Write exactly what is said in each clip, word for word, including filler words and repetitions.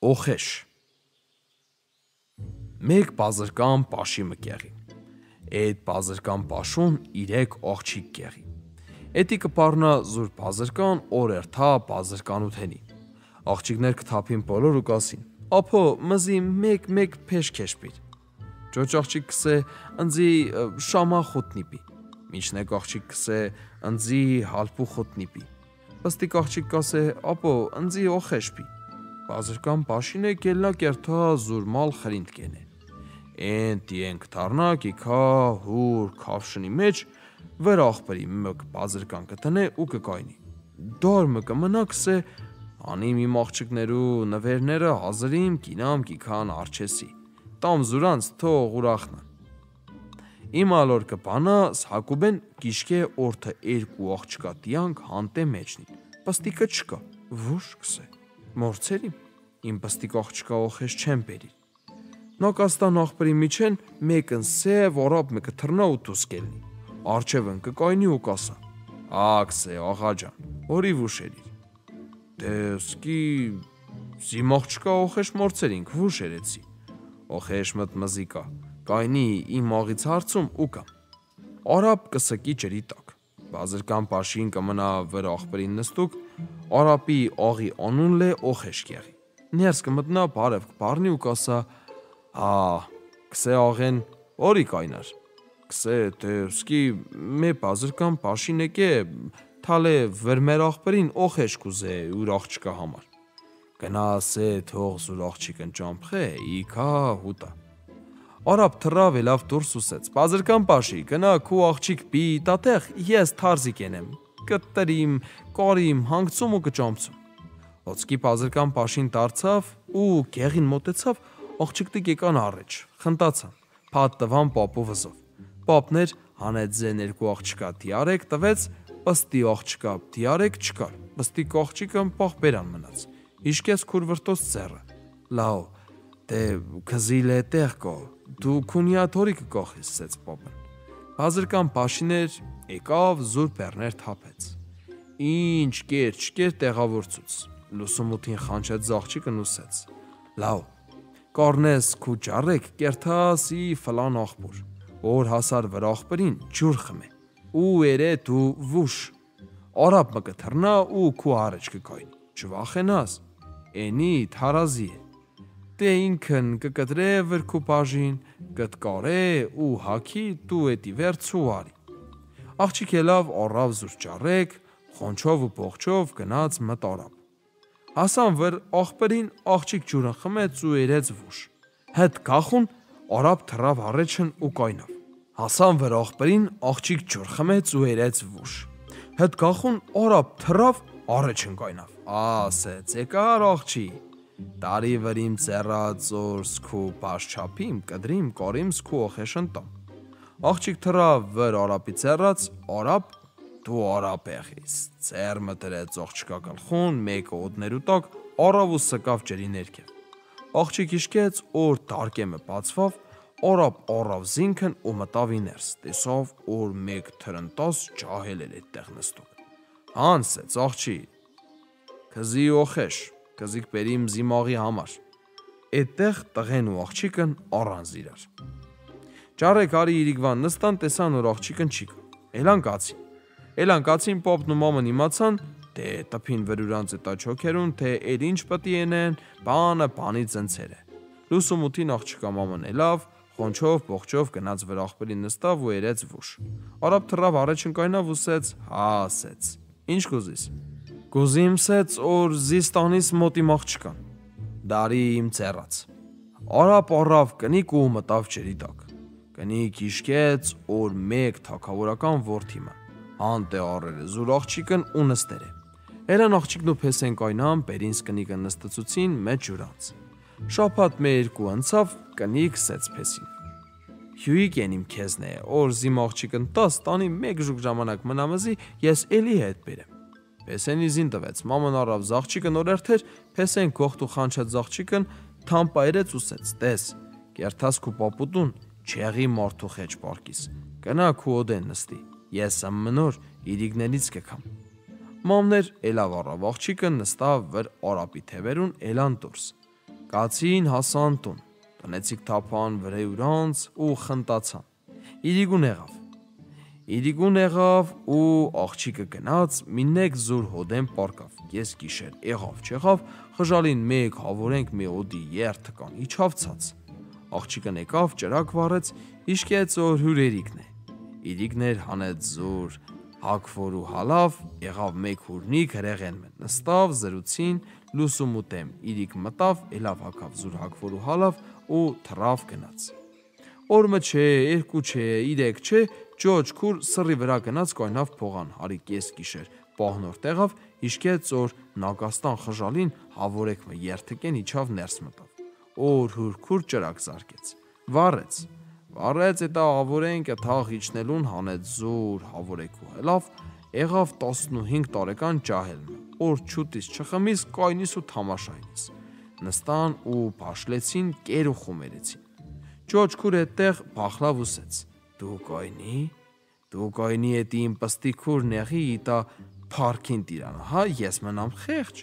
Օխեշ Մեկ բազրկան պաշի մկեղի Էդ բազրկան պաշուն իրեք աղջիկ կեղի Էդի կպարնա զուր բազրկան օրերթա բազրկան ութենի Աղջիկներ կթափին բոլոր ու կասին Ապո մզի մեկ մեկ փեշ քեշպիր Ճոճ աղջիկ կսե ընձի շամա խոտնիպի Մինչնեկ աղջիկ կսե ընձի հալպու խոտնիպի Պստիկ աղջիկ կասե ապո ընձի օխեշպի Բազրկան պաշին է կելնա կերթա զուրմալ խրինդ կենե Են տիեն կթարնա կիքա հուր կավշնի մեջ վր աղբերի մկ բազրկան կտնե ու կկայնի Դար մկը մնա կսե անիմ իմ աղջիկներու նվերները հազրիմ կինամ կիքան արջեսի Տամ զուրանց թող ուրախնան Իմ ալոր կպանա Հակուբեն գիշկե օրթը երկու աղջկա տիանք հանտե մեջնին Պստիկը չկա Վուշ կսե Մորցերիմ, իմ պստիկ աղջկա օխեշ չեմ բերի Նակաստան աղբերի միջեն մեկն սև արապ մեկը թրնա ու տուս կելնի Արջևն կկայնի ու կասա Ակսե աղաջան, որի վուշերիր Դե սկի զիմ աղջկա օխեշ մորցերինք վուշ երեցի Օխեշ մտ մզիկա, կայնի իմ աղից հարցում ու կամ Արապ կսկի ջրի տակ Բազրկան պաշին կմնա վր աղբերին նստուկ Արապի աղի անուն լե օխեշ կեղի Ներս կմտնա բարև կպարնի ու կասա Հա, կսե աղեն որի կայնար Կսե թե սկի մե բազրկան պաշին եկե Թալե վր մեր աղբերին օխեշ կուզե ուր աղջկա համար Գնասե թող զուր աղջիկն ճամփխե իքա հուտա Արապ թռավ ելավ դուրս ուսեց Բազրկան պաշի գնա քու աղջիկ պի տատեղ ես թարզիկ ենեմ Կտրիմ, կարիմ, հանգցում ու կճամցում Ոցկի բազրկան պաշին դարձավ ու գեղին մոտեցավ աղջիկտիկ եկան առաջ խնդացան Փաթ տվան պապու վզով Պապներ հանեց զեն երկու աղջկա դիարեք տվեց պստի աղջկա դիարեք չկար Պստիկ աղջիկը պաղ բերան մնաց Իշկես քուր վրտոց ծերը Լավ դե քզիլ է տեղ կո դու քունյա թորի կկոխես սեց պապն Բազրկան պաշիներ եկավ զուր բեռներ թափեց Ինչ կեր չկեր տեղավորցուց Լուսումութին խանչեց աղջիկն ուսեց Լավ Կարնես քու ջարեք կերթասի ֆլան աղբոր Որ հասար վր աղբերին ջուր խմե Ու երե դու վուշ Արապ մկը թռնա ու քու առաջ կկայնի Չվախենաս Էնի թարազի է Դե ինքն կկտրե վր քու բաժին Կտկարե ու հակի դու էտի վերցու արի Աղջիկ ելավ առավ զուր ջարեք Խոնչով ու պողջով գնաց մտ արապ Հասան վր աղբերին աղջիկ ջուրը խմեց ու երեց վուշ Հետ կախուն արապ թռավ առաջն ու կայնավ Հասան վր աղբերին աղջիկ ջուր խմեց ու երեց վուշ Հետ կախուն արապ թռավ առաջն կայնավ Ասեց եկար աղջի Տարի վրիմ ծերած օր սկու պաշչապիմ կդրիմ կարիմ սկու օխեշն տամ Աղջիկ թռավ վր արապի ծերած արապ Դու արապ եղիս, ծեր մտրեց աղջկա գլխուն, մեկը օդներու տակ, արավ ու սկավ ջրի ներքև Աղջիկ իշկեց, որ դարկեմը բացվավ, արապ արավ զինքն ու մտավ իներս, տեսավ, որ մեկ թրնտաս ջահել էր էդտեղ նստուկ Հանսեց աղջի, քզի օխեշ, քզիկ բերիմ զիմաղի համար Էդտեղ տղեն ու աղջիկն առանց իրար Ջարեք արի իրիկվան նստան տեսան, որ աղջիկն չի կա, էլան կացին Էլան կացին պապն ու մամն իմացան, դե տպին վրուրանց էտա չոքերուն, թե էր ինչ պտի ենեն, բանը բանի ծնցեր է Լուսումութին աղջիկա մաման էլավ, խոնչով, պողջով գնաց վր աղբերին նստավ ու երեց վուշ Արապ թռավ առաջն կայնավ ուսեց, հա ասեց, ինչ կուզիս Կուզիմ սեց, որ զիստանիս մոտ իմ աղջկան Դարի իմ ծերած Արապ առավ կնիկ ու մտավ ջրի տակ Կնիկ իշկեց, որ մեկ թագավորական որդիմը Անտե առերը զուր աղջիկն ու նստեր է Էրան աղջիկն ու փեսեն կայնան բերինս կնիկը նստծուցին մեջ ջուրանց Շապատ մե երկու անցավ կնիկ սեց փեսին Հյուիկ են իմ քեզն է որ զիմ աղջիկն տաս տանի մեկ ժուկ ժամանակ մնամզի ես էլի հետ բերեմ Փեսենի զին տվեց մաման առավ զաղջիկն օրերթեր փեսեն կողտ ու խանչած զաղջիկն թամպայրեց ուսեց տես կերթաս քու պապուտուն չեղի մարդու խեչ պարկիս կնա քու օդեն նստի Ես ամմնոր իրիգներից կքամ Մամներ էլավ առավ աղջիկը նստավ վր արապի թևերուն էլան դուրս Կացին հասան տուն, տնեցիկ թափան վրե ուրանց ու խնդացան, իրիգուն եղավ, իրիգուն եղավ ու աղջիկը գնաց, մինեք զուր հոդեն պարկավ, ես գիշեր եղավ չեղավ, խժալին մեկ հավորենք մի օդի երթ կան իչավ ցած, աղջիկը նեկավ ճրակ վառեց, իշկեց որ հյուրերիկն է, իրիկներ հանեց զուր, հակվոր ու հալավ, եղավ մեկ հուրնիկ հրեղեն մեն, նստավ, զրուցին, լուսում ուտեմ, իրիկ մտավ, էլավ հակավ զուր հակվոր ու հալավ ու թրավ գնաց։ Օրմը չէ, երկու չէ, իրեք չէ, ջոջ քուր սրի վրա գնաց կայնավ փողան, հարիկ ես գիշեր, պահնոր տեղավ, իշկեց որ նագաստան խժալին հավորեքմը երթկեն իչավ ներս մտավ, օր հուր քուր ճրակ զարկեց, վառեց, վառեց էտա հավորենք թաղ իջնելուն հանեց զուր հավորեք ու հելավ, եղավ տասնուհինգ տարեկան ջահելմը, օր չուտիս չխմիս կայնիս ու թամաշայնիս, նստան ու բաշլեցին կեր ու խումերեցին, ջոջ քուր էտեղ բախլավ ուսեց, դու կայնի, դու կայնի էտի իմ պստի քուր նեղի իտա պարքին տիրանը, հա ես մնամ խեղջ,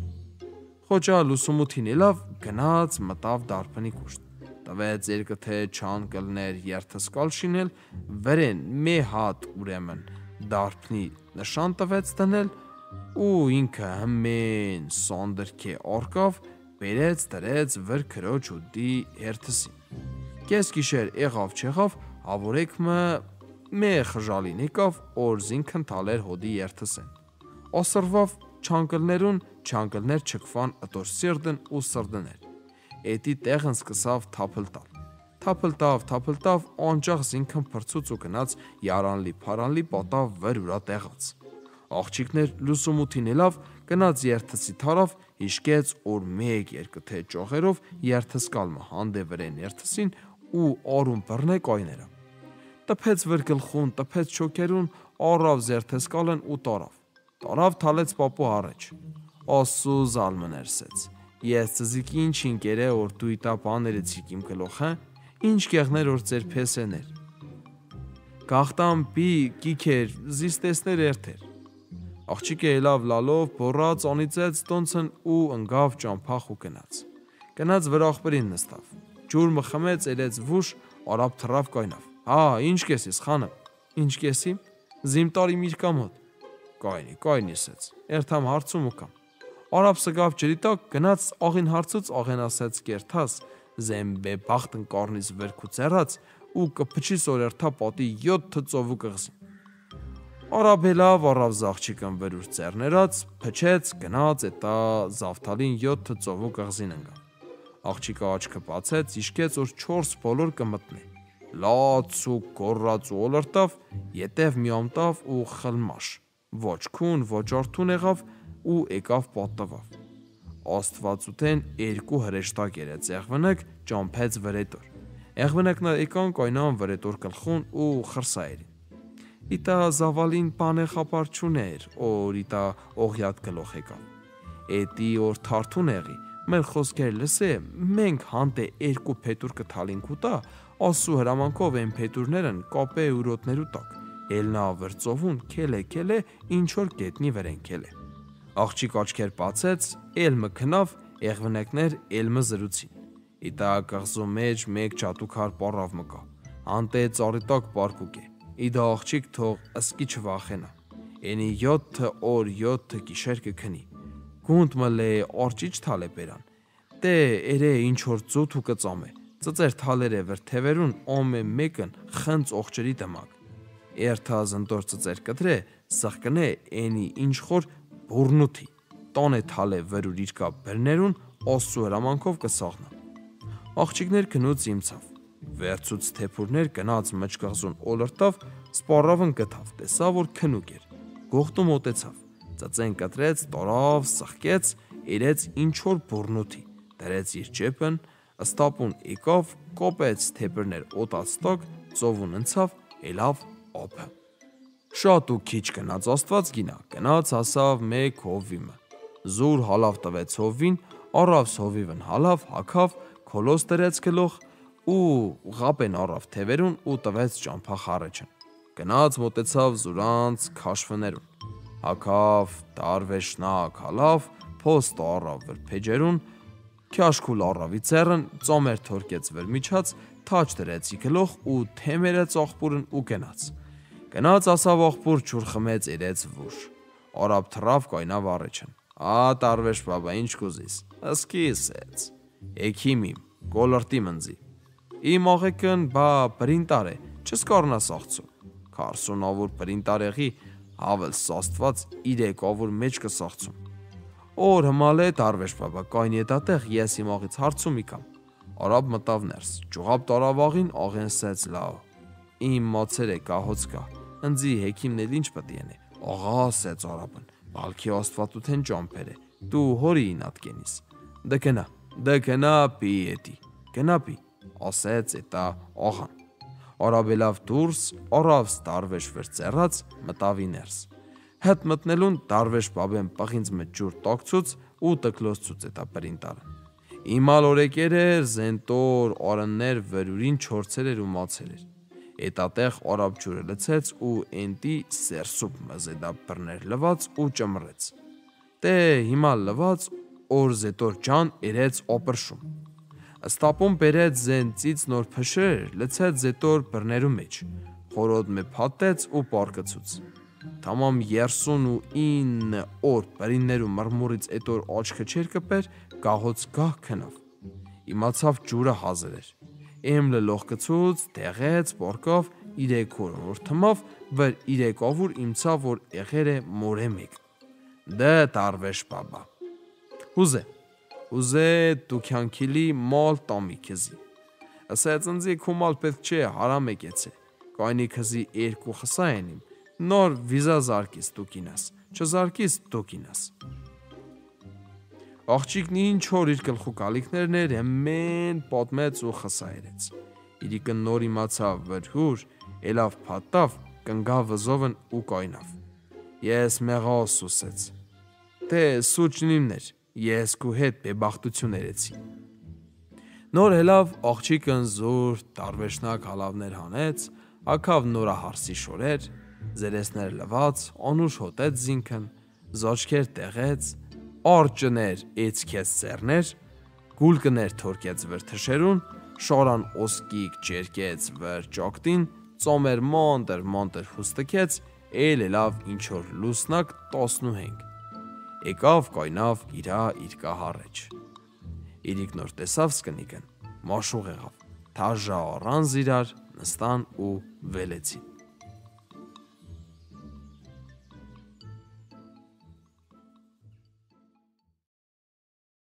խոջա լուսումութին էլավ գնաց մտավ դարպնի կուշտ, տվեց երկթե չան կլներ երթսկալ շինել, վրեն մե հատ ուրեմն դարպնի նշան տվեց տնել ու ինքը հմեն սանդրքե արկավ, բերեց դրեց վր քրոջ ուդի հերթսին, կես գիշեր եղավ չեղավ, հավորեքմը մե խժալին եկավ, օրզին քնթալեր հոդի երթսեն, ասրվավ չանկլներուն, չանկլներ չկվան ըտոր սիրդն ու սրդներ, էտի տեղն սկսավ թապլտալ, թապլտավ, թապլտավ, անջաղ զինքն պրծուց ու գնաց яրանլի պարանլի պատավ վր ուրա տեղաց, աղջիկներ լուսումութին էլավ, գնաց երթսի թարավ, իշկեց որ մեկ երկթե ճողերով երթսկալմը հանդե վրեն երթսին ու արում բռնե կայները, տպեց վր գլխուն, տպեց չոքերուն, առավ զերթսկալն ու տարավ, տարավ թալեց պապու առաջ, ասու զալմներսեց, ես ծզիկ ինչ ինկեր է որ դու իտա բաներեցիք իմ գլոխ հա, ինչ կեղներ որ ձեր փեսեներ, գախտամ պի կիքեր, զիստեսներ երթեր, աղջիկը էլավ լալով, բորած անիծեց տոնցն ու ընգավ ճամփախ ու գնաց, գնաց վրախպրին նստավ, ջուր մխմեց էլեց վուշ, արապ թրավ կայնավ, հա ինչ կեսիս խանը, ինչ կեսի, զիմ տարի միրկամոտ, կայնի, կայնիսեց, երթամ հարցում ու կամ, արապ սգավ ջրիտակ գնաց աղին հարցուց աղեն ասեց կերթաս, զեմբե բախտն կարնից վրքու ծերած ու կպչի սորերթա պատի յոթ ծովու կղզին, արապ հելավ առավ զաղջիկն վրուր ծերներած, փչեց գնաց էտա զավթալին յոթ ծովու կղզին ընգավ, աղջիկը աչքը բացեց, իշկեց որ չորս բոլոր կմտնի, լաց ու գորած ու ոլրտավ, ետև միամտավ ու խլմաշ, ոչ քուն, ոչ արդուն եղավ ու եկավ պատտվավ, աստվածութեն երկու հրեշտակ երեց եղվնակ ճամփեց վրետոր, եղվնակն եկան կայնան վրետոր գլխուն ու խրսայերին, իտա զավալին պանե խապար չուներ, որ իտա օղյատ գլոխ եկավ, էտի որ թարթուն եղի, մեր խոսքեր լսե, մենք հանտե երկու փետուր կթալինք ուտա, ասու հրամանկով են փետուրներն կապե ուրոտներու տակ, Էլնա վրծովուն քելե քելե ինչ որ գետնի վրեն քելե, աղջիկ աչքեր բացեց, էլմը քնավ, եղվնակներ էլմը զրուցին, իտա կղզու մեջ մեկ ճատուքար պարավ մկա, անտե ծարիտակ պարկուկ է, իդա աղջիկ թող ըսկի չվախենա, ենի յոթը օր յոթը գիշեր կքնի, գունդ մլե արջիչ թալե բերան, տե էրե ինչ որ ծուտ ու կծամ է, ծծեր թալերը վրթևերուն ոմ է մեկն խնց օղջերի դմակ, երթա զնդոր ծծեր կտրե, սխկնե ենի ինչ խոր բուրնութի, տան է թալե վրուր իրկա բրներուն, ասու հրամանքով կսաղնա, աղջիկներ կնուց իմցավ, վերցուց թեփուրներ գնաց մճկղզուն ոլրտավ, սպարավն գտավ, տեսավ որ քնուկ էր, գողտու մոտեցավ, ծծեն կտրեց, տարավ, սխկեց, իրեց ինչ որ բուրնութի, դրեց իր ջեպն, ըստապուն եկավ, կոպեց թեփրներ օտաստակ, ծովուն ընցավ, էլավ ափը, շատ ու քիչ գնաց աստված գինա, գնաց հասավ մեկ հովիմը, զուր հալավ տվեց հովին, առավ հովիվն հալավ, հակավ, քոլոս դրեց գլոխ ու ղապեն առավ թևերուն ու տվեց ճամփախ առաջն, գնաց մոտեցավ զուրանց քաշվներուն, հակավ, տարվեշնակ հալավ, փոստ առավ վրփեջերուն, Քյաշքուլ առավի ծերն ծոմեր թորկեց վեր միջած, թաչ դրեց գլուխ ու թեմերեց աղբուրն ու գնաց։ Գնաց ասավ աղբուր ջուր խմեց իրեց վուր։ Արաբ թռավ կայնավ առեջն։ Ա տարվեշ բաբա ինչ կուզիս։ Ասկիսեց։ Էքիմիմ, գոլորտի մնձի։ Իմ աղեկն բա պրինտար է, չս կարնաս աղցու։ Քարսուն ավուր պրինտարեղի հավել սաստված իրեք ավուր մեջ կսաղցում։ Օր հմալ է տարվեշ բաբա կայն ետատեղ ես իմ աղից հարցում իկամ։ Արաբ մտավ ներս, ճուղապ տարավ աղին աղեն սեց լավ։ Իմ մացեր է կահոց կա, ընձի հեքիմն էլ ինչ պտի ենե, աղա սեց արաբն, բալքի աստվածութեն ճամպեր է, դու հորի ինատ կենիս։ Դե կնա, դե կնա պի էտի, կնա պի, ասեց էտա աղան։ Արաբելավ դուրս, արավ ստարվեշ վեր ծերած, մտավի ներս։ Հետ մտնելուն տարվեշ բաբեն պղինձ մը ջուր տակցուց ու տկլոսցուց էտա պրինտարը։ Իմալ օրեկեր էր, զենտոր, արններ, վրուրին չորցեր էր ու մացեր էր։ Էտատեղ արաբ ջուրը լցեց ու ենտի սերսուպ մզեդա բրներ լված ու ճմրեց։ Տե հիմա լված օր զետոր ջան երեց օպրշում։ Ստապում բերեց զենցից նոր փշեր, լցեց զետոր բրներու մեջ, խորոդ մե փատեց ու պարկցուց։ Թամամ երսուն ու ինը օր բրիններու մրմուրից էտոր աչքը չեր կպեր, գահոց գահ քնավ։ Իմացավ ջուրը հազր էր։ Էմ լլող կցուց, տեղեց, պարկավ, իրեք հորոր թմավ, վեր իրեք ավուր իմցավ, որ եղեր է մորե մեկ։ Դե տարվեշ բաբա։ Հուզե, հուզե դու քյանքիլի մալ տամի քեզի։ Ասեց ընձի քումալ պետք չէ հարամ եկեցե, կայնի քզի երկու խսա ենիմ, նոր վիզա զարկիս դու կինաս, չզարկիս դու կինաս։ Աղջիկն ինչ հոր իր գլխու կալիքներն էր հեմեն պատմեց ու խսա երեց։ Իրիկը նոր իմացավ վրհուր, էլավ փատավ, կնգավ վզովն ու կայնավ։ Ես մեղաս ուսեց։ Թե սուճնիմներ, ես քու հետ բեբախտություն երեցի։ Նոր հելավ աղջիկն զուր տարվեշնակ հալավներ հանեց, ակավ նորահարսի շորեր, զերեսներ լված, անուշ հոտեց զինքն, զոչքեր տեղեց, արջներ էցքեց ծերներ, գուլկներ թորկեց վր թշերուն, շորանոսկիկ ճերկեց վր ճակտին, ծոմեր մանտր մանտր հուստկեց, էլ էլավ ինչոր լուսնակ տասնուհենք։ Եկավ կայնավ իրա իր կահարեջ։ Իրիկ նոր տեսավ սկնիկն, մաշուղ եղավ, թաժա առանց իրար նստան ու վելեցին։